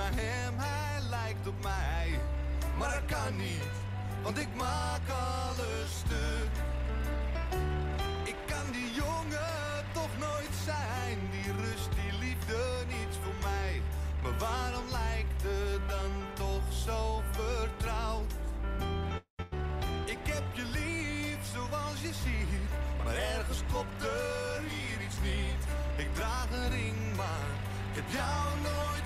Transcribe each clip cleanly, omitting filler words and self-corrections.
naar hem, hij lijkt op mij. Maar dat kan niet, want ik maak alles stuk. Ik kan die jongen toch nooit zijn. Die rust, die liefde, niets voor mij. Maar waarom lijkt het dan toch zo vertrouwd? Ik heb je lief zoals je ziet, maar ergens klopt er hier iets niet. Ik draag een ring, maar ik heb jou nooit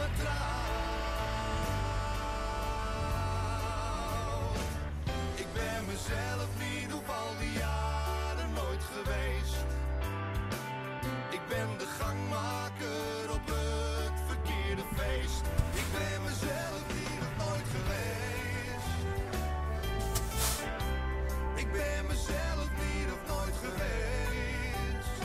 getrouwd. Ik ben mezelf niet op al die jaren nooit geweest. Ik ben de gangmaker op het verkeerde feest. Ik ben mezelf niet of nooit geweest. Ik ben mezelf niet of nooit geweest.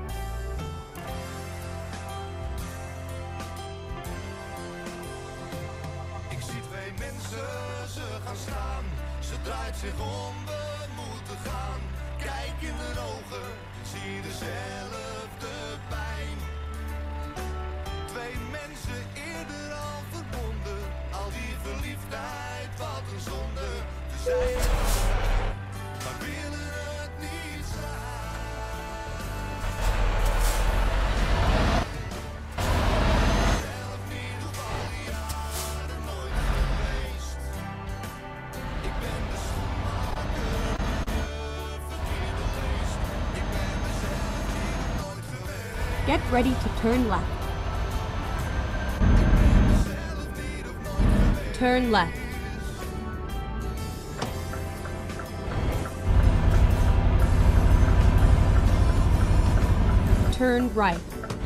Ik zie twee mensen, ze gaan staan. Ze draait zich om, we moeten gaan. Kijk in de ogen, zie dezelfde pijn. Twee mensen eerder al verbonden. Al die verliefdheid, wat een zonde. We zijn er allebei, maar willen het niet zijn. Zelf niet op al die jaren nooit geweest. Ik ben de schoenmaker die de verkeerde leest. Ik ben mezelf niet of nooit geweest. Get ready to turn left. Turn left. Turn right.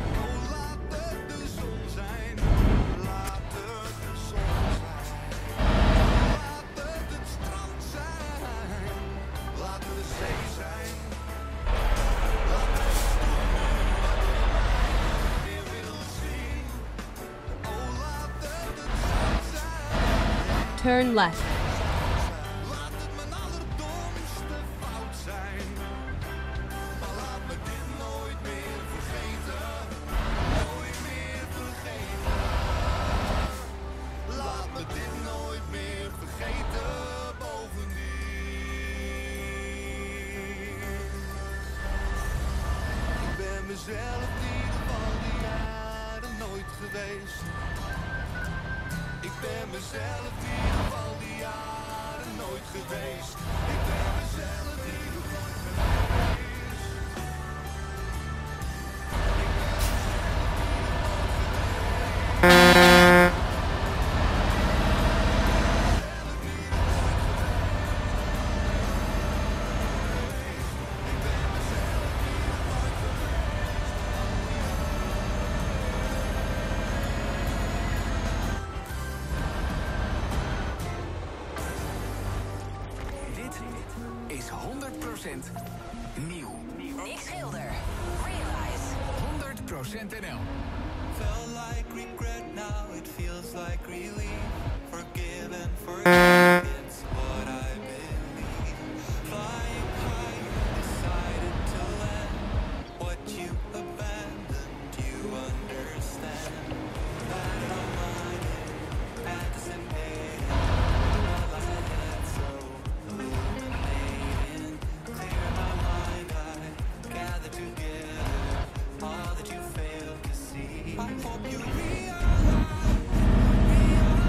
Turn left. Laat het mijn allerdomste fout zijn. Maar laat me dit nooit meer vergeten. Nooit meer vergeten. Laat me dit nooit meer vergeten. Bovendien. Ik ben mezelf niet op al die jaren nooit geweest. Ik ben mezelf niet op al die jaren nooit geweest. Ik ben mezelf niet op nooit geweest. Is 100% nieuw. Nick Schilder. Realize. 100% NL. Felt like regret, now it feels like relief. Forgive and forget, it's what I believe. Flying high, decided to land. What you abandoned, you understand. Battle minded, anticipating. All I had so illuminating. Clear my mind, I gather together all that you failed to see. I hope you realize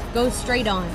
Go straight on.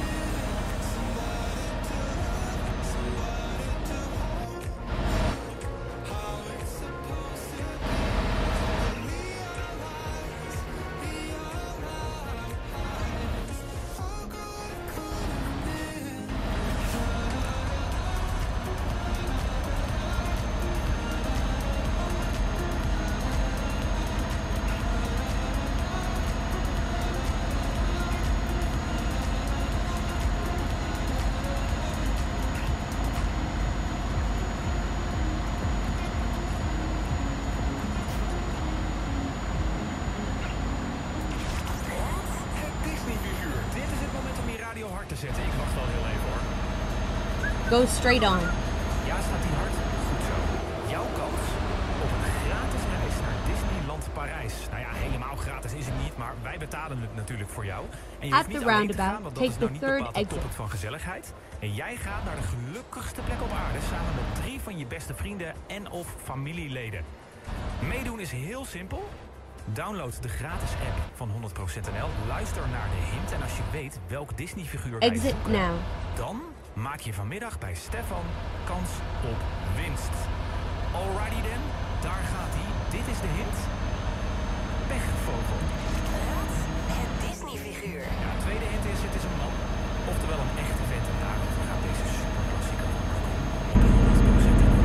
Go straight on. Ja, staat die hard? Goed zo. Jouw kans op een gratis reis naar Disneyland Parijs. Nou ja, helemaal gratis is het niet, maar wij betalen het natuurlijk voor jou. En je At hoeft niet the alleen te gaan, roundabout, want dat take is nou the niet third bepaald de exit. toppunt van gezelligheid. En jij gaat naar de gelukkigste plek op aarde samen met 3 van je beste vrienden en of familieleden. Meedoen is heel simpel. Download de gratis app van 100%NL, luister naar de hint en als je weet welk Disney-figuur wij Exit zoeken, now. dan maak je vanmiddag bij Stefan kans op winst. Alrighty then, daar gaat hij. Dit is de hint. Pechvogel. Raad het Disney-figuur. Ja, tweede hint is, het is een man. Oftewel een echte vent en daarover gaat deze superklassieker van Marco. Op 100% NL.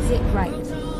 Exit right.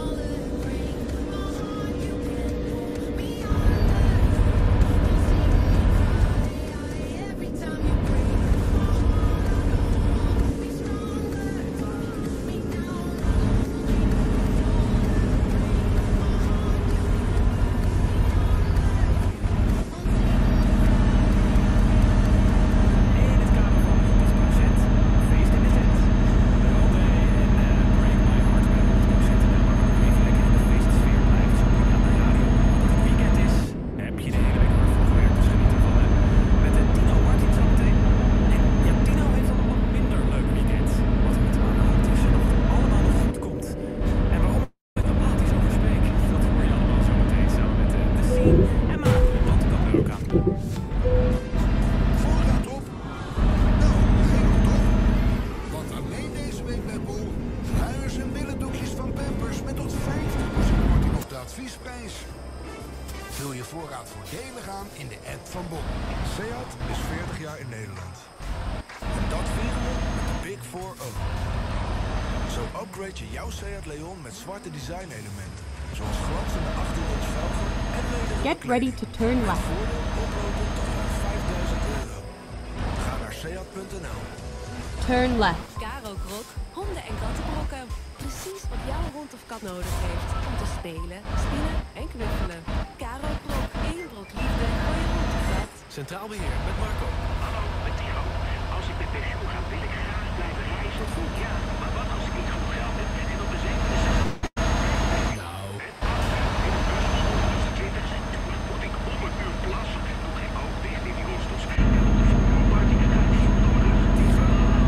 Vul je voorraad voordelig aan in de app van Bon. Seat is 40 jaar in Nederland. En dat vieren we met de Big 4O. Zo upgrade je jouw Seat Leon met zwarte design-elementen. Zoals glanzende 18-inch velgen en lederen. Get ready to turn left. Voordeel oplopend tot ruim €5.000. Ga naar seat.nl. Turn left. Caro Krok, honden- en kattenbrokken. Precies wat jouw hond of kat nodig heeft om te spelen, spinnen en knuffelen. Caro Krok, 1 brok liefde voor je hond of kat. Centraal Beheer met Marco. Hallo, met Tiro. Als ik met pensioen ga, wil ik graag blijven reizen. Ja, maar wat als ik niet genoeg geld heb en op de zevende zit? Nou, In de Brusselse 20 toen moet ik om een uur plassen. Doe geen oog dicht in die hostels. En op de voetbalparty ga ik voet op mijn rug. Tivo.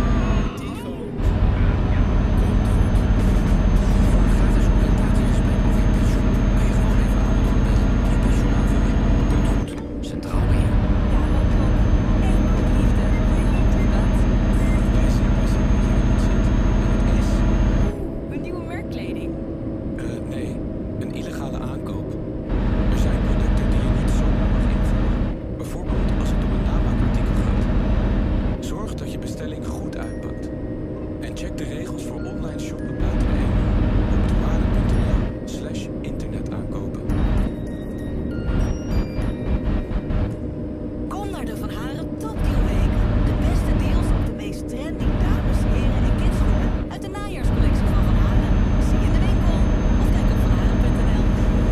Voor een gratis oriëntatiegesprek over je pensioen kun je gewoon even aanbellen met je pensioenaanvulling. Komt goed. Centraal Beheer. Caro Krok, 1 brok liefde voor je hond of kat. Passie, wat jij niet zit. En het is... Een nieuwe merkkleding. Nee, een illegale aankoop. Er zijn producten die je niet zomaar mag invoeren. Bijvoorbeeld als het om een namaakartikel gaat. Zorg dat je bestelling goed uitpakt. En check de regels voor online shoppen buiten de EU op douane.nl/internetaankopen. Kom naar de Van Haren Topdealweek. De beste deals op de meest trendy dames, heren en kidschoenen uit de najaarscollectie van Van Haren. Zie je in de winkel of kijk op vanharen.nl.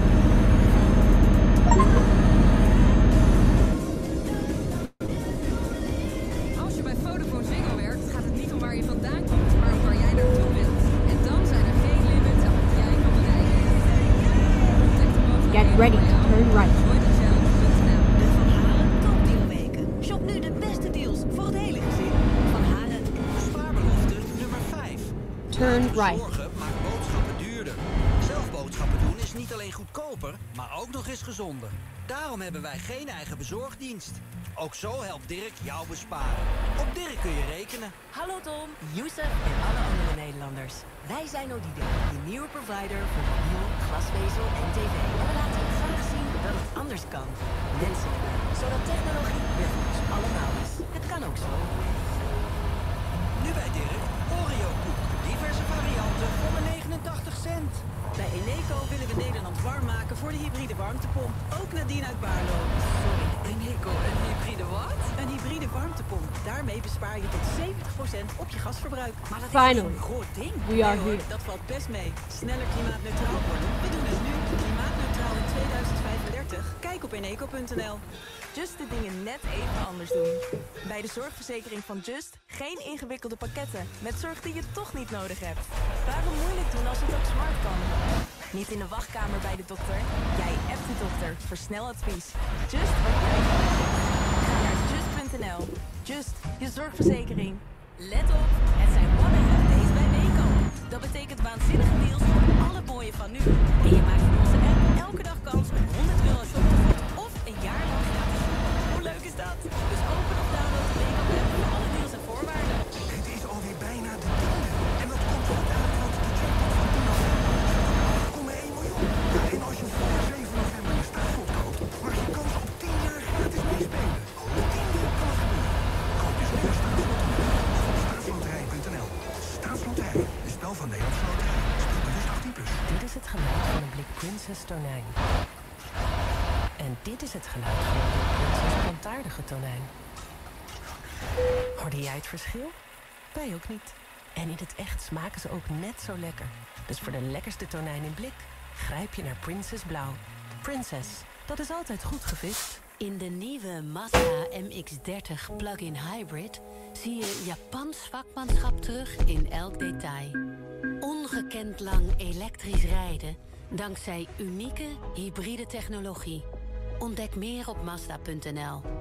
Als je bij Vodafone Ziggo werkt, gaat het niet om waar je vandaan komt, maar om waar jij naartoe wilt. En dan zijn er geen limits aan wat jij kan bereiken. Ontdek de mogelijkheden Get ready voor to jou. turn right. Gooi de challenge.nl. De Van Haren Topdealweken. Shop nu de beste deals voor het hele gezin. Van Haren. Spaarbelofte nummer 5. Turn Laten we right. zorgen maakt boodschappen duurder. Zelf boodschappen doen is niet alleen goedkoper, maar ook nog eens gezonder. Daarom hebben wij geen eigen bezorgdienst. Ook zo helpt Dirk jou besparen. Op Dirk kun je rekenen. Hallo Tom, Youssef en alle andere Nederlanders. Wij zijn Odido, je nieuwe provider voor mobiel, glasvezel en tv. En we laten je graag zien dat het anders kan. Menselijk, zodat technologie weer voor ons allemaal is. Het kan ook zo. Nu bij Dirk, Oreo koek. Diverse varianten voor maar 89 cent. Bij Eneco willen we Nederland warm maken voor de hybride warmtepomp. Ook Nadine uit Baarlo. Sorry, Eneco, een hybride wat? Een hybride warmtepomp. Daarmee bespaar je tot 70% op je gasverbruik. Maar dat is Finally, een groot ding. we are Nee hoor, here. dat valt best mee. Sneller klimaatneutraal worden. We doen het nu. Klimaatneutraal in 2035. Kijk op eneco.nl. Just de dingen net even anders doen. Bij de zorgverzekering van Just geen ingewikkelde pakketten met zorg die je toch niet nodig hebt. Waarom moeilijk doen als het ook smart kan? Niet in de wachtkamer bij de dokter. Jij appt de dokter voor snel advies. Just wat jij nodig hebt. Ga naar just.nl. Just, je zorgverzekering. Let op, het zijn one-and-a-half days bij Weeco. Dat betekent waanzinnige deals voor alle mooie van nu. En je maakt van onze app elke dag kans op €100 shoptegoed of een jaar lang gratis. Hoe leuk is dat? Dus open of download de Weeco app voor alle deals en voorwaarden. Het is alweer bijna de tiende. En dat komt van de allergrootste jackpot van 10 november. 8,1 miljoen. Ja, en als je voor 7 november je startpot koopt, maak je kans op 10 jaar gratis meespelen. 10 keer kan het gebeuren. Koop dus nu een startpot. geluid van een blik Princess tonijn. En dit is het geluid van een blik Princess plantaardige tonijn. Hoorde jij het verschil? Wij ook niet. En in het echt smaken ze ook net zo lekker. Dus voor de lekkerste tonijn in blik grijp je naar Princess Blauw. Princess, dat is altijd goed gevist. In de nieuwe Mazda MX-30 plug-in hybrid zie je Japans vakmanschap terug in elk detail. Ongekend lang elektrisch rijden dankzij unieke hybride technologie. Ontdek meer op Mazda.nl.